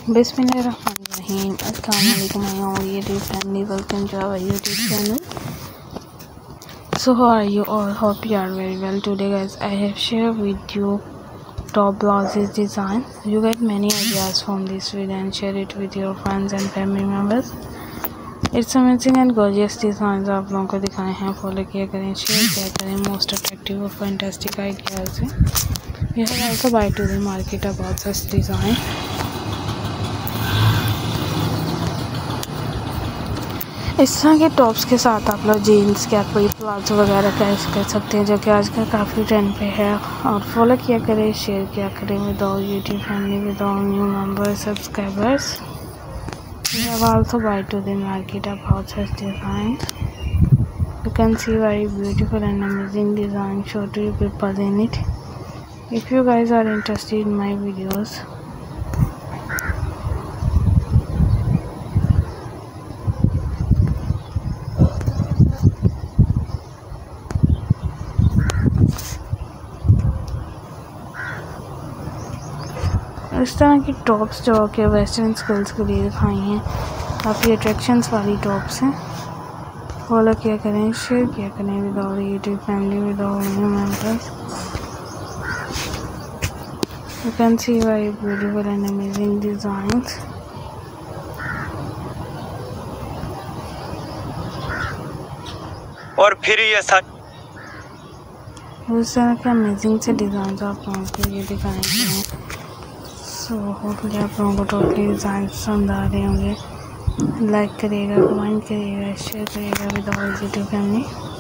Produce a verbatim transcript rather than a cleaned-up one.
Bismillahirrahmanirrahim. Assalamualaikum my all YouTube family. Welcome to our YouTube channel. So how are you all? Hope you are very well. Today guys, I have shared with you top blouses design. You get many ideas from this video and share it with your friends and family members. It's amazing and gorgeous designs आप लोगों को दिखाए हैं. Follow किया करें, share किया करें. Most attractive और फैंटास्टिक आइडियाज हैं. You have also buy to the market about such design. इस तरह के टॉप्स के साथ आप लोग जीन्स क्या कोई प्लाजो वगैरह कैश कर सकते हैं, जो कि आजकल काफ़ी ट्रेंड पे है. और फॉलो किया करें, शेयर किया करें with all YouTube family, with all new members subscribers. You have also buy to the market about such designs. You can see very beautiful and amazing design show to you people in it. If you guys are interested in my videos, इस तरह की tops जो कि western schools के लिए दिखाई हैं, काफ़ी अट्रैक्शंस वाली टॉप्स हैं. फॉलो किया करें, शेयर किया करें with all YouTube family, with all new members. You can see very beautiful and amazing designs. और फिर ये सब इस तरह के अमेजिंग से डिज़ाइन आप लोगों के लिए दिखाएंगे हैं. सो होपफुली आप लोगों को टोटली डिज़ाइन पसंद आ रहे होंगे. लाइक करिएगा, कमेंट करिएगा, शेयर करिएगा विद ऑल यूट्यूब फैमिली.